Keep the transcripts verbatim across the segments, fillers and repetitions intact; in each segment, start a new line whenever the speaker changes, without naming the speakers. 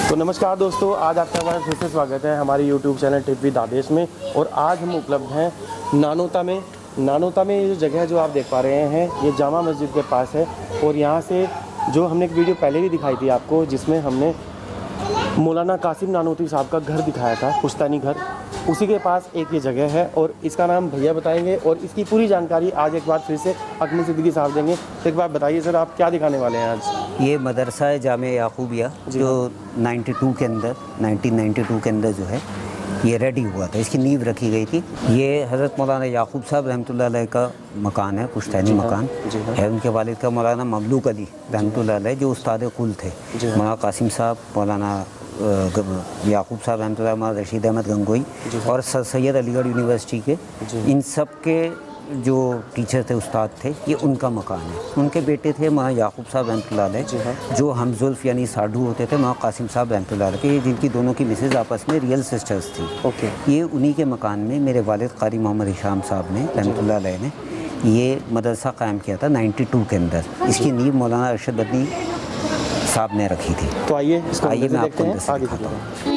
तो नमस्कार दोस्तों, आज आपका हमारा फिर से स्वागत है हमारे YouTube channel trip with Adesh में। और आज हम उपलब्ध हैं नानोता में। नानोता में ये जो जगह जो आप देख पा रहे हैं ये जामा मस्जिद के पास है। और यहाँ से जो हमने एक वीडियो पहले भी दिखाई थी आपको, जिसमें हमने मौलाना कासिम नानोतवी साहब का घर दिखाया था, पुश्तैनी घर, उसी के पास एक ये जगह है और इसका नाम भैया बताएंगे और इसकी पूरी जानकारी आज एक बार फिर से अकमल सिद्दीकी साहब देंगे। तो एक बार बताइए सर, आप क्या दिखाने वाले हैं आज?
ये मदरसा है जामे याकूबिया, जो बानवे के अंदर उन्नीस सौ बानवे के अंदर जो है ये रेडी हुआ था, इसकी नींव रखी गई थी। ये हज़रत मौलाना याकूब साहब रहमतुल्लाह अलैह का मकान है, पुश्तैनी मकान है। उनके वालिद का मौलाना ममलूक अली रहमतुल्लाह अलैह जो उस्ताद कुल थे, मौलाना कासिम साहब, मौलाना याकूब साहब रहमतुल्लाह, मौलाना रशीद अहमद गंगोई और सर सैयद अलीगढ़ यूनिवर्सिटी के, इन सब के जो टीचर थे, उस्ताद थे, ये उनका मकान है। उनके बेटे थे मौलाना याकूब साहब रहमतुल्लाह अलैह, जो हमजुल्फ यानी साधु होते थे, मौलाना कासिम साहब रहमतुल्लाह अलैह के, जिनकी दोनों की मिसेज आपस में रियल सिस्टर्स थी। ओके। ये उन्हीं के मकान में मेरे वालिद कारी मोहम्मद हिशाम साहब ने रहमतुल्लाह अलैह ने ये मदरसा कायम किया था बानवे के अंदर। इसकी नींव मौलाना अरशद बदनी साहब ने रखी थी।
तो आइए
आइए मैं आपको आगे दिखाता हूँ।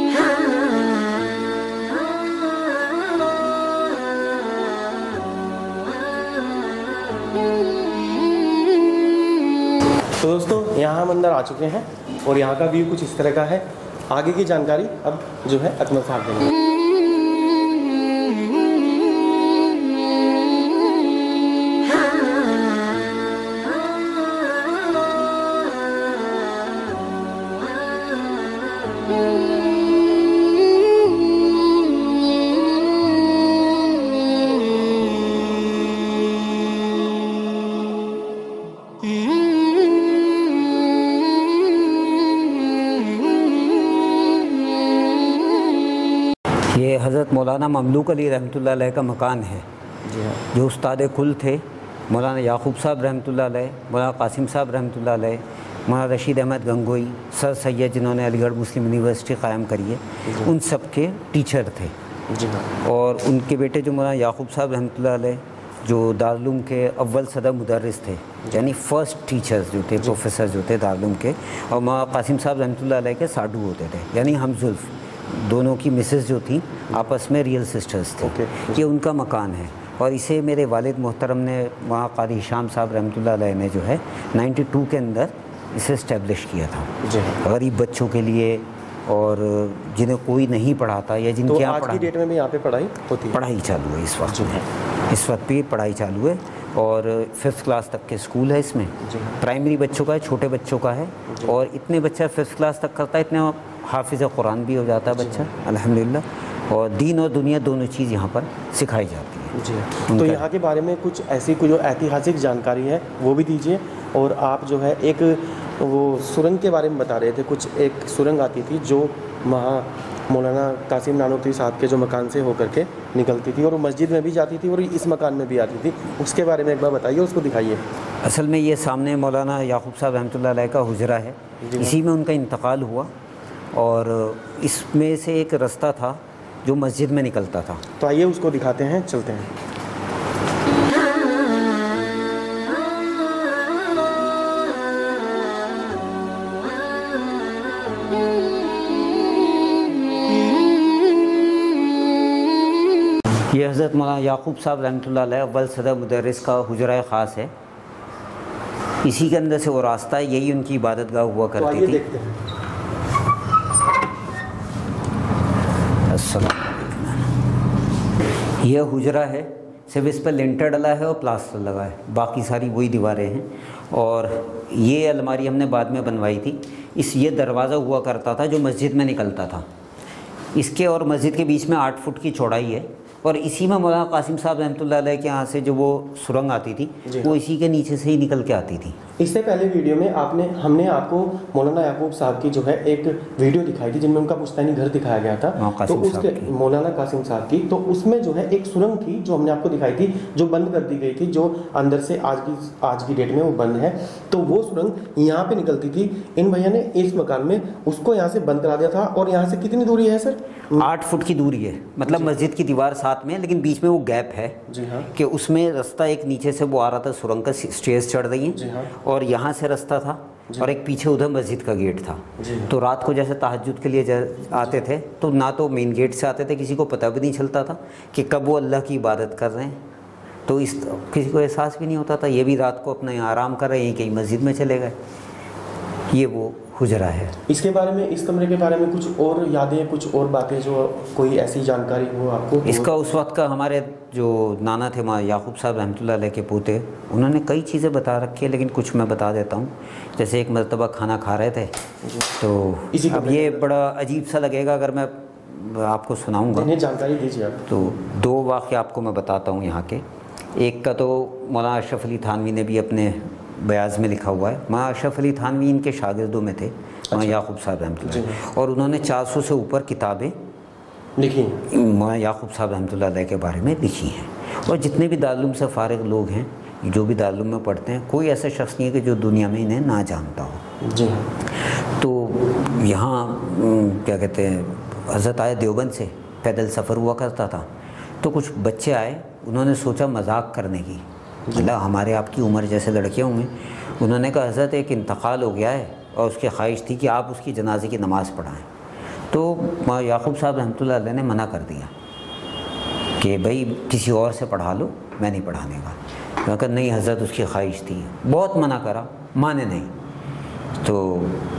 तो दोस्तों, यहाँ हम अंदर आ चुके हैं और यहाँ का व्यू कुछ इस तरह का है। आगे की जानकारी अब जो है अकमल साहब देंगे।
ये हज़रत मौलाना ममलूक अली रहमतुल्लाह अलैह का मकान है, जो उस्ताद कुल थे, मौलाना याकूब साहब रहमतुल्लाह अलैह, मौलाना कासिम साहब रहमतुल्लाह अलैह, मौलाना रशीद अहमद गंगोई, सर सैयद जिन्होंने अलीगढ़ मुस्लिम यूनिवर्सिटी कायम करी है, उन सब के टीचर थे। और उनके बेटे जो मौलाना याकूब साहब रहमतुल्लाह अलैह, जो दारुल के अव्वल सदर मुदर्रिस थे, यानी फ़र्स्ट टीचर्स जो थे, प्रोफेसर जो थे दारुल के, और मौलाना कासिम साहब रहमतुल्लाह अलैह के साधु होते थे, यानी हमजुल्फ। दोनों की मिसेस जो थी आपस में रियल सिस्टर्स थे। okay. ये उनका मकान है और इसे मेरे वालिद मोहतरम ने, वहाँ कारी हिशाम साहब रहमतुल्लाह अलैह ने जो है बानवे के अंदर इसे इस्टेब्लिश किया था गरीब बच्चों के लिए, और जिन्हें कोई नहीं पढ़ाता या जिनके यहाँ
तो आज की डेट में भी यहाँ पे पढ़ाई होती है?
पढ़ाई चालू है इस वक्त में, इस वक्त भी पढ़ाई चालू है और फिफ्थ क्लास तक के स्कूल है इसमें। प्राइमरी बच्चों का है, छोटे बच्चों का है, और इतने बच्चा फिफ्थ क्लास तक करता है, इतने हाफिज़ कुरान भी हो जाता है बच्चा अल्हम्दुलिल्लाह। और दीन और दुनिया दोनों चीज़ यहाँ पर सिखाई जाती है।
जी। तो यहाँ के बारे में कुछ ऐसी कुछ जो ऐतिहासिक जानकारी है वो भी दीजिए। और आप जो है एक वो सुरंग के बारे में बता रहे थे, कुछ एक सुरंग आती थी जो वहाँ मौलाना कासिम नानोतवी साहब के जो मकान से होकर के निकलती थी, और वो मस्जिद में भी जाती थी और इस मकान में भी आती थी। उसके बारे में एक बार बताइए, उसको दिखाइए।
असल में ये सामने मौलाना याकूब साहब रहमतुल्लाह अलैह का हुजरा है, इसी में उनका इंतकाल हुआ, और इसमें से एक रास्ता था जो मस्जिद में निकलता था।
तो आइए उसको दिखाते हैं, चलते हैं।
ये हज़रत मौलाना याकूब साहब रहमतुल्लाह अलैह अव्वल सदर मुदर्रिस का हुजरा ख़ास है। इसी के अंदर से वो रास्ता है, यही उनकी इबादत गाह हुआ करती
तो
थी।
देखते हैं।
यह हुजरा है, सिर्फ इस पर लिंटर डला है और प्लास्टर लगा है, बाकी सारी वही दीवारें हैं। और ये अलमारी हमने बाद में बनवाई थी। इस ये दरवाज़ा हुआ करता था जो मस्जिद में निकलता था। इसके और मस्जिद के बीच में आठ फुट की चौड़ाई है, और इसी में मौलाना कासिम साहब रहमतुल्लाह अलैह के यहाँ से जो वो सुरंग आती थी, वो इसी के नीचे से ही निकल के आती थी।
इससे पहले वीडियो में आपने हमने आपको मौलाना याकूब साहब की जो है एक वीडियो दिखाई थी, जिनमें उनका पुश्तैनी घर दिखाया गया था। तो उसके मौलाना कासिम साहब की, तो उसमें जो है एक सुरंग थी जो हमने आपको दिखाई थी, जो बंद कर दी गई थी, जो अंदर से आज की आज की डेट में वो बंद है। तो वो सुरंग यहाँ पे निकलती थी। इन भैया ने इस मकान में उसको यहाँ से बंद करा दिया था। और यहाँ से कितनी दूरी है सर?
आठ फुट की दूरी है, मतलब मस्जिद की दीवार साथ में, लेकिन बीच में वो गैप है।
जी हाँ।
कि उसमें रास्ता एक नीचे से वो आ रहा था, सुरंग का स्टेयर्स चढ़ रही है, और यहाँ से रास्ता था और एक पीछे उधर मस्जिद का गेट था। तो रात को जैसे तहज्जुद के लिए आते थे तो ना तो मेन गेट से आते थे, किसी को पता भी नहीं चलता था कि कब वो अल्लाह की इबादत कर रहे हैं, तो इस किसी को एहसास भी नहीं होता था। ये भी रात को अपना आराम कर रहे हैं, कहीं मस्जिद में चले गए। ये वो हुजरा है।
इसके बारे में, इस कमरे के बारे में कुछ और यादें, कुछ और बातें जो कोई ऐसी जानकारी हो आपको?
इसका उस वक्त का हमारे जो नाना थे माँ याकूब साहब रहमतुल्लाह अलैह के पोते, उन्होंने कई चीज़ें बता रखी है, लेकिन कुछ मैं बता देता हूँ। जैसे एक मरतबा खाना खा रहे थे तो अब ये बड़ा अजीब सा लगेगा अगर मैं आपको सुनाऊँगा,
जानकारी दीजिए आप।
तो दो वाक़या आपको मैं बताता हूँ यहाँ के। एक का तो मौलाना अशरफ अली थानवी ने भी अपने बयाज़ में लिखा हुआ है। मौलाना अशरफ अली थानवी इनके शागिर्दों में थे, मौलाना याकूब साहब रहमतुल्लाह, और उन्होंने चार सौ से ऊपर किताबें लिखी मौलाना याकूब साहब रहमतुल्लाह अलैह के बारे में लिखी हैं। और जितने भी दारुल उलूम से फ़ारिग लोग हैं, जो भी दारुल उलूम में पढ़ते हैं, कोई ऐसा शख्स नहीं है कि जो दुनिया में इन्हें ना जानता हो। जी। तो यहाँ क्या कहते हैं, हज़रत आए देवबंद से पैदल सफ़र हुआ करता था, तो कुछ बच्चे आए, उन्होंने सोचा मजाक करने की, मतलब हमारे आपकी उम्र जैसे लड़के होंगे। उन्होंने कहा हज़रत एक इंतकाल हो गया है और उसकी ख्वाहिश थी कि आप उसकी जनाजे की नमाज़ पढ़ाएं। तो याकूब साहब रहमतुल्लाह अलैह ने मना कर दिया कि भाई किसी और से पढ़ा लो, मैं नहीं पढ़ाने का। मैं कहा नहीं हज़रत उसकी ख्वाहिश थी। बहुत मना करा, माने नहीं। तो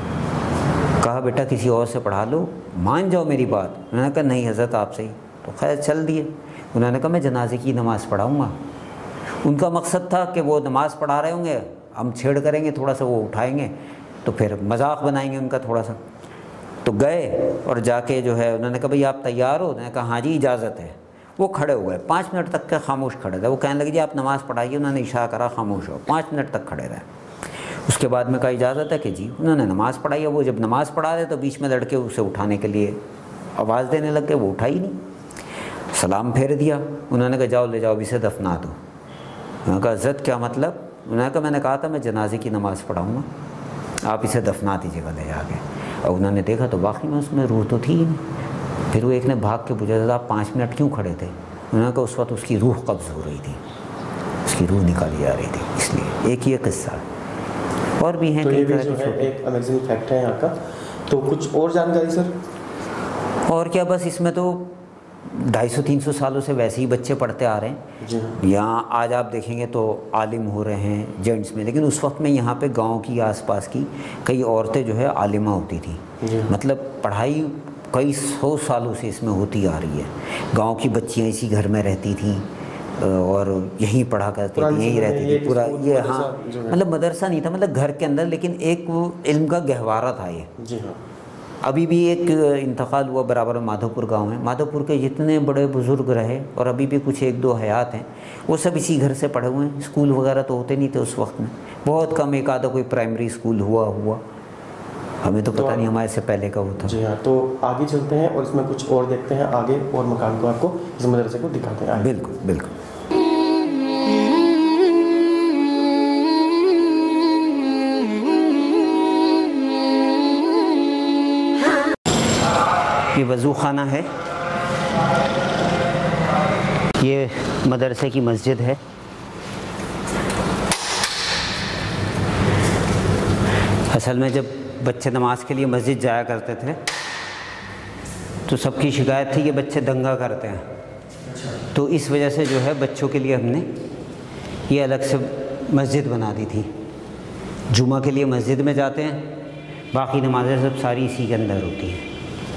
कहा बेटा किसी और से पढ़ा लो, मान जाओ मेरी बात। उन्होंने कहा नहीं हज़रत आपसे ही। तो खैर चल दिए। उन्होंने कहा मैं जनाजे की नमाज़ पढ़ाऊँगा। उनका मकसद था कि वो नमाज़ पढ़ा रहे होंगे, हम छेड़ करेंगे, थोड़ा सा वो उठाएंगे तो फिर मजाक बनाएंगे उनका थोड़ा सा। तो गए और जाके जो है उन्होंने कहा भाई आप तैयार हो? उन्होंने कहा हाँ जी इजाज़त है। वो खड़े हुए, पाँच मिनट तक के खामोश खड़े रहे। वो कहने लगे जी आप नमाज़ पढ़ाइए। उन्होंने इशारा करा खामोश हो। पाँच मिनट तक खड़े रहे। उसके बाद में कहा इजाज़त है कि जी। उन्होंने नमाज़ पढ़ाई है। वो जब नमाज़ पढ़ा रहे तो बीच में लड़के उसे उठाने के लिए आवाज़ देने लग गए। वो उठा ही नहीं। सलाम फेर दिया। उन्होंने कहा जाओ ले जाओ इसे दफना दो। उन्होंने कहा इज़्ज़त क्या मतलब? उन्होंने कहा मैंने कहा था मैं जनाजे की नमाज़ पढ़ाऊँगा, आप इसे दफना दीजिएगा ले जाके। और उन्होंने देखा तो वाकई में उसमें रूह तो थी ही नहीं। फिर वो एक ने भाग के पूछा था आप पाँच मिनट क्यों खड़े थे? उन्होंने कहा उस वक्त उसकी रूह कब्ज़ हो रही थी, उसकी रूह निकाली जा रही थी, इसलिए। एक ये किस्सा और भी हैं।
तो ये भी जो है एक अमेजिंग फैक्ट है यहाँ का। तो कुछ और जानकारी सर?
और क्या, बस इसमें तो ढाई सौ तीन सौ सालों से वैसे ही बच्चे पढ़ते आ रहे हैं। यहाँ आज आप देखेंगे तो आलिम हो रहे हैं जेंट्स में, लेकिन उस वक्त में यहाँ पे गांव की आसपास की कई औरतें जो है आलिमा होती थी। मतलब पढ़ाई कई सौ सालों से इसमें होती आ रही है। गांव की बच्चियाँ इसी घर में रहती थीं और यहीं पढ़ा करती थी, यहीं रहती थी पूरा। ये हाँ मतलब मदरसा नहीं था, मतलब घर के अंदर, लेकिन एक वो इल्म का गहवारा था ये। जी हाँ। अभी भी एक इंतकाल हुआ बराबर में माधोपुर गांव है। माधोपुर के जितने बड़े बुज़ुर्ग रहे और अभी भी कुछ एक दो हयात हैं, वो सब इसी घर से पढ़े हुए हैं। स्कूल वगैरह तो होते नहीं थे उस वक्त में, बहुत कम, एक आधा कोई प्राइमरी स्कूल हुआ हुआ हमें तो पता तो नहीं, हमारे से पहले का वो था।
जी हाँ। तो आगे चलते हैं और इसमें कुछ और देखते हैं आगे, और मकान को आपको इस मदरसे को दिखाते हैं।
बिल्कुल बिल्कुल। ये वज़ू खाना है, ये मदरसे की मस्जिद है। असल में जब बच्चे नमाज के लिए मस्जिद जाया करते थे तो सबकी शिकायत थी कि बच्चे दंगा करते हैं, तो इस वजह से जो है बच्चों के लिए हमने ये अलग से मस्जिद बना दी थी। जुमा के लिए मस्जिद में जाते हैं, बाकी नमाज़ें सब सारी इसी के अंदर होती हैं।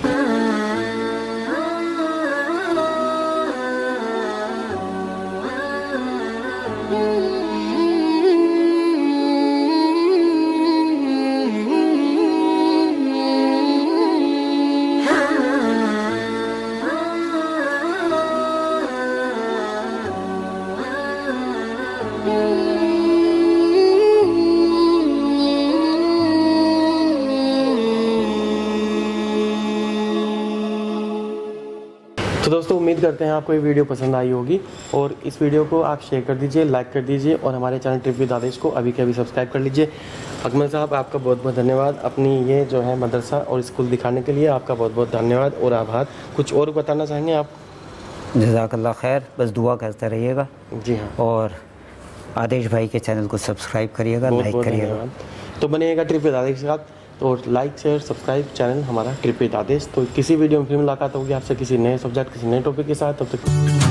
तो दोस्तों उम्मीद करते हैं आपको ये वीडियो पसंद आई होगी, और इस वीडियो को आप शेयर कर दीजिए, लाइक कर दीजिए, और हमारे चैनल ट्रिप विद आदेश को अभी के अभी सब्सक्राइब कर लीजिए। अकमल साहब आपका बहुत बहुत धन्यवाद, अपनी ये जो है मदरसा और स्कूल दिखाने के लिए आपका बहुत बहुत धन्यवाद और आभार। कुछ और बताना चाहेंगे आप?
जज़ाकल्लाह खैर, बस दुआ करते रहिएगा।
जी हाँ।
और आदेश भाई के चैनल को सब्सक्राइब करिएगा, लाइक करिएगा।
तो बनेगा ट्रिप विद आदेश के साथ। तो लाइक शेयर सब्सक्राइब चैनल हमारा ट्रिप विद आदेश। तो किसी वीडियो में फिर मुलाकात होगी आपसे किसी नए सब्जेक्ट किसी नए टॉपिक के साथ। तब तक